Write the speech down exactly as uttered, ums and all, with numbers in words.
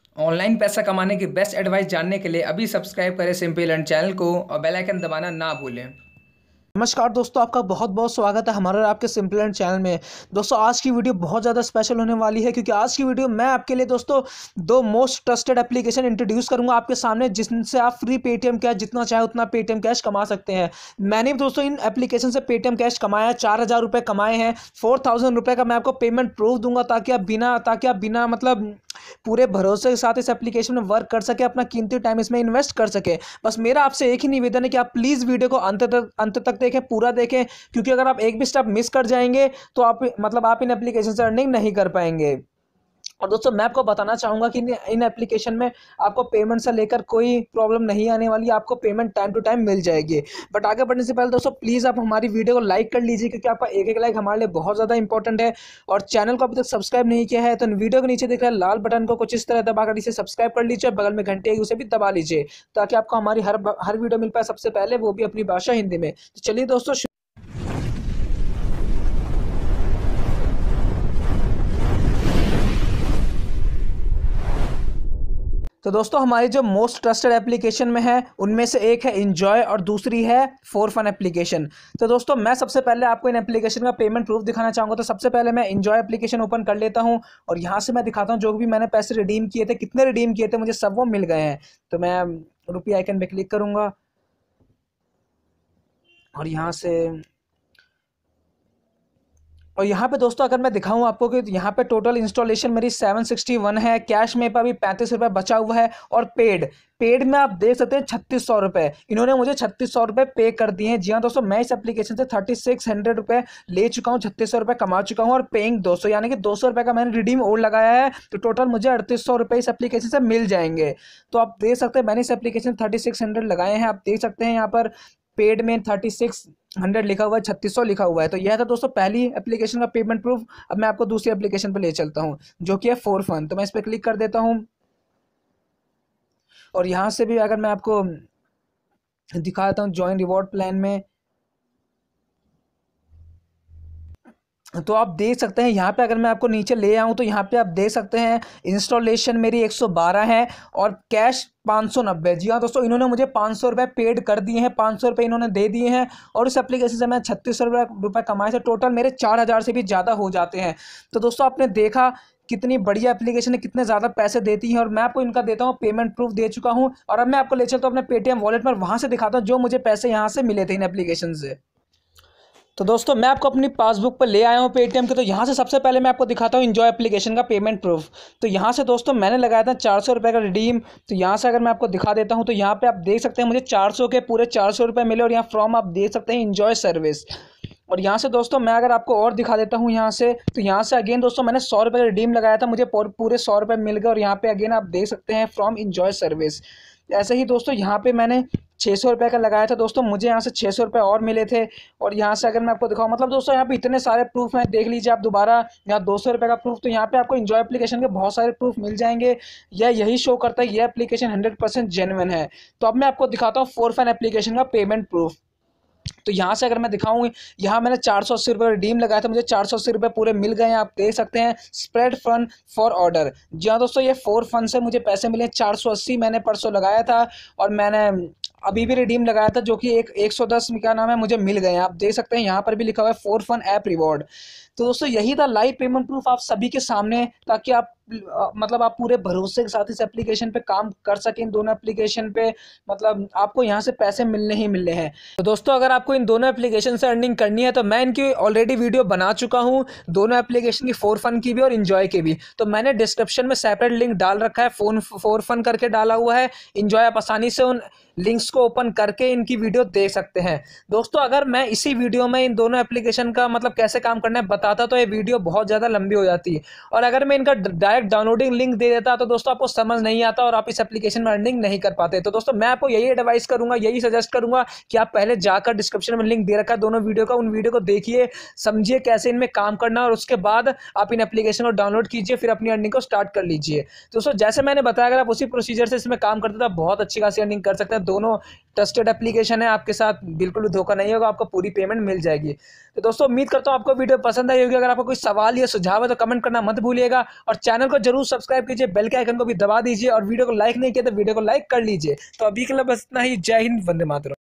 Online पैसा कमाने की बेस्ट एडवाइस जानने के लिए अभी सब्सक्राइब करें सिंपल एंड चैनल को और बेल आइकन दबाना ना भूलें। नमस्कार दोस्तों, आपका बहुत बहुत स्वागत है हमारे और आपके सिंपल एंड चैनल में। दोस्तों आज की वीडियो बहुत ज़्यादा स्पेशल होने वाली है क्योंकि आज की वीडियो मैं आपके लिए दोस्तों दो मोस्ट ट्रस्टेड एप्लीकेशन इंट्रोड्यूस करूंगा आपके सामने, जिनसे आप फ्री पेटीएम कैश जितना चाहे उतना पेटीएम कैश कमा सकते हैं। मैंने भी दोस्तों इन एप्लीकेशन से पेटीएम कैश कमाया, चार हज़ार रुपये कमाए हैं। फोर थाउजेंड रुपये का मैं आपको पेमेंट प्रूफ दूंगा ताकि आप बिना ताकि आप बिना मतलब पूरे भरोसे के साथ इस एप्लीकेशन में वर्क कर सके, अपना कीमती टाइम इसमें इन्वेस्ट कर सके। बस मेरा आपसे एक ही निवेदन है कि आप प्लीज़ वीडियो को अंत तक अंत तक देखें, पूरा देखें, क्योंकि अगर आप एक भी स्टेप मिस कर जाएंगे तो आप मतलब आप इन एप्लीकेशन से अर्निंग नहीं कर पाएंगे। और दोस्तों मैं आपको बताना चाहूँगा कि इन एप्लीकेशन में आपको पेमेंट से लेकर कोई प्रॉब्लम नहीं आने वाली, आपको पेमेंट टाइम टू टाइम मिल जाएगी। बट आगे बढ़ने से पहले दोस्तों प्लीज़ आप हमारी वीडियो को लाइक कर लीजिए, क्योंकि आपका एक एक लाइक हमारे लिए बहुत ज़्यादा इंपॉर्टेंट है। और चैनल को अभी तक सब्सक्राइब नहीं किया है तो वीडियो के नीचे दिख रहा है लाल बटन को कुछ इस तरह दबाकर इसे सब्सक्राइब कर लीजिए, बगल में घंटे उसे भी दबा लीजिए ताकि आपको हमारी हर हर वीडियो मिल पाए सबसे पहले, वो भी अपनी भाषा हिंदी में। तो चलिए दोस्तों, तो दोस्तों हमारी जो मोस्ट ट्रस्टेड एप्लीकेशन में है उनमें से एक है इंजॉय और दूसरी है फोर फन एप्लीकेशन। तो दोस्तों मैं सबसे पहले आपको इन एप्लीकेशन का पेमेंट प्रूफ दिखाना चाहूँगा। तो सबसे पहले मैं इंजॉय एप्लीकेशन ओपन कर लेता हूँ और यहाँ से मैं दिखाता हूँ जो भी मैंने पैसे रिडीम किए थे, कितने रिडीम किए थे, मुझे सब वो मिल गए हैं। तो मैं रुपये आइकन पे क्लिक करूँगा और यहाँ से और यहाँ पे दोस्तों अगर मैं दिखाऊं आपको कि यहाँ पे टोटल इंस्टॉलेशन मेरी सेवन सिक्सटी वन है, कैश में पे अभी पैंतीस रुपये बचा हुआ है, और पेड पेड में आप देख सकते हैं छत्तीस सौ रुपये इन्होंने मुझे छत्तीस सौ रुपये पे कर दिए हैं। जी हाँ दोस्तों, मैं इस एप्लीकेशन से थर्टी सिक्स हंड्रेड रुपये ले चुका हूँ, छत्तीस सौ रुपये कमा चुका हूँ और पेइंग दो सौ, यानी कि दो सौ रुपये का मैंने रिडीम और लगाया है। तो टोटल मुझे अड़तीस सौ रुपये इस एप्लीकेशन से मिल जाएंगे। तो आप देख सकते हैं मैंने इस एप्लीकेशन थर्टी सिक्स हंड्रेड लगाए हैं। आप देख सकते हैं यहाँ पर पेड में थर्टी सिक्स हंड्रेड लिखा हुआ है, छत्तीस सौ लिखा हुआ है। तो यह था दोस्तों पहली एप्लीकेशन का पेमेंट प्रूफ। अब मैं आपको दूसरी एप्लीकेशन पर ले चलता हूं जो कि है फोर फन। तो मैं इस पर क्लिक कर देता हूं और यहां से भी अगर मैं आपको दिखाता हूं ज्वाइन रिवॉर्ड प्लान में, तो आप देख सकते हैं यहाँ पे अगर मैं आपको नीचे ले आऊँ तो यहाँ पे आप देख सकते हैं इंस्टॉलेशन मेरी एक सौ बारह है और कैश पाँच सौ नब्बे। जी हाँ दोस्तों, इन्होंने मुझे पाँच सौ रुपये पेड कर दिए हैं, पाँच सौ रुपये इन्होंने दे दिए हैं और इस एप्लीकेशन से मैं छत्तीस सौ रुपये कमाए थे। टोटल मेरे चार हज़ार से भी ज़्यादा हो जाते हैं। तो दोस्तों आपने देखा कितनी बढ़िया एप्लीकेशन है, कितने ज़्यादा पैसे देती है, और मैं आपको इनका देता हूँ पेमेंट प्रूफ दे चुका हूँ। और अब मैं आपको ले चलता हूँ अपने पेटीएम वॉलेट पर, वहाँ से दिखाता हूँ जो मुझे पैसे यहाँ से मिले थे इन एप्लीकेशन से। तो दोस्तों मैं आपको अपनी पासबुक पर ले आया हूँ पेटीएम के। तो यहाँ से सबसे पहले मैं आपको दिखाता हूँ इंजॉय एप्लीकेशन का पेमेंट प्रूफ। तो यहाँ से दोस्तों मैंने लगाया था चार सौ रुपये का रिडीम। तो यहाँ से अगर मैं आपको दिखा देता हूँ तो यहाँ पे आप देख सकते हैं मुझे चार सौ के पूरे चार सौ रुपये मिले, और यहाँ फ्रॉम आप देख सकते हैं इंजॉय सर्विस। और यहाँ से दोस्तों मैं अगर आपको और दिखा देता हूँ यहाँ से, तो यहाँ से अगेन दोस्तों मैंने सौ रुपये का रिडीम लगाया था, मुझे पूरे सौ रुपये मिल गए। और यहाँ पे अगेन आप देख सकते हैं फ्रॉम इंजॉय सर्विस। ऐसे ही दोस्तों यहाँ पे मैंने छः सौ रुपये का लगाया था दोस्तों, मुझे यहाँ से छः सौ रुपये और मिले थे। और यहाँ से अगर मैं आपको दिखाऊँ, मतलब दोस्तों यहाँ पे इतने सारे प्रूफ हैं, देख लीजिए आप दोबारा यहाँ दो सौ रुपये का प्रूफ। तो यहाँ पे आपको इंजॉय एप्लीकेशन के बहुत सारे प्रूफ मिल जाएंगे। यह यही शो करता है ये एप्लीकेशन हंड्रेड परसेंट जेन्युइन है। तो अब मैं आपको दिखाता हूँ फोर फन एप्लीकेशन का पेमेंट प्रूफ। तो यहाँ से अगर मैं दिखाऊँ, यहाँ मैंने चार सौ अस्सी रुपये रिडीम लगाया था, मुझे चार सौ अस्सी रुपये पूरे मिल गए हैं। आप देख सकते हैं स्प्रेड फन फॉर ऑर्डर। जी हाँ दोस्तों, ये फोर फन से मुझे पैसे मिले चार सौ अस्सी, मैंने परसों लगाया था और मैंने अभी भी रिडीम लगाया था जो कि एक एक सौ दस क्या नाम है मुझे मिल गए हैं। आप देख सकते हैं यहाँ पर भी लिखा हुआ है फोर फन ऐप रिवॉर्ड। तो दोस्तों यही था लाइव पेमेंट प्रूफ आप सभी के सामने, ताकि आप मतलब आप पूरे भरोसे के साथ इस एप्लीकेशन पे काम कर सकें। इन दोनों एप्लीकेशन पे मतलब आपको यहाँ से पैसे मिलने ही मिलने हैं। तो दोस्तों अगर आपको इन दोनों एप्लीकेशन से अर्निंग करनी है तो मैं इनकी ऑलरेडी वीडियो बना चुका हूँ, दोनों एप्लीकेशन की, फोर फन की भी और इंजॉय की भी। तो मैंने डिस्क्रिप्शन में सेपरेट लिंक डाल रखा है, फोन फोर फन करके डाला हुआ है, इंजॉय आप आसानी से उन लिंक्स को ओपन करके इनकी वीडियो देख सकते हैं। दोस्तों अगर मैं इसी वीडियो में इन दोनों एप्लीकेशन का मतलब कैसे काम करना है बताता तो ये वीडियो बहुत ज़्यादा लंबी हो जाती है, और अगर मैं इनका डायरेक्ट डाउनलोडिंग लिंक दे देता तो दोस्तों आपको समझ नहीं आता और आप इस एप्लीकेशन में अर्निंग नहीं कर पाते। तो दोस्तों मैं आपको यही एडवाइस करूंगा, यही सजेस्ट करूंगा कि आप पहले जाकर डिस्क्रिप्शन में लिंक दे रखा है दोनों वीडियो का, उन वीडियो को देखिए, समझिए कैसे इनमें काम करना, और उसके बाद आप इन एप्लीकेशन को डाउनलोड कीजिए, फिर अपनी अर्निंग को स्टार्ट कर लीजिए। दोस्तों जैसे मैंने बताया अगर आप उसी प्रोसीजर से इसमें काम करते तो आप बहुत अच्छी खासी अर्निंग कर सकते हैं। दोनों ट्रस्टेड एप्लीकेशन है, आपके साथ बिल्कुल भी धोखा नहीं होगा, आपको पूरी पेमेंट मिल जाएगी। तो दोस्तों उम्मीद करता हूं आपको वीडियो पसंद आई होगी। अगर आपको कोई सवाल या सुझाव है तो कमेंट करना मत भूलिएगा, और चैनल को जरूर सब्सक्राइब कीजिए, बेल के आइकन को भी दबा दीजिए और वीडियो को लाइक नहीं किया तो वीडियो को लाइक कर लीजिए। तो अभी के लिए बस इतना ही। जय हिंद, वंदे मातरम।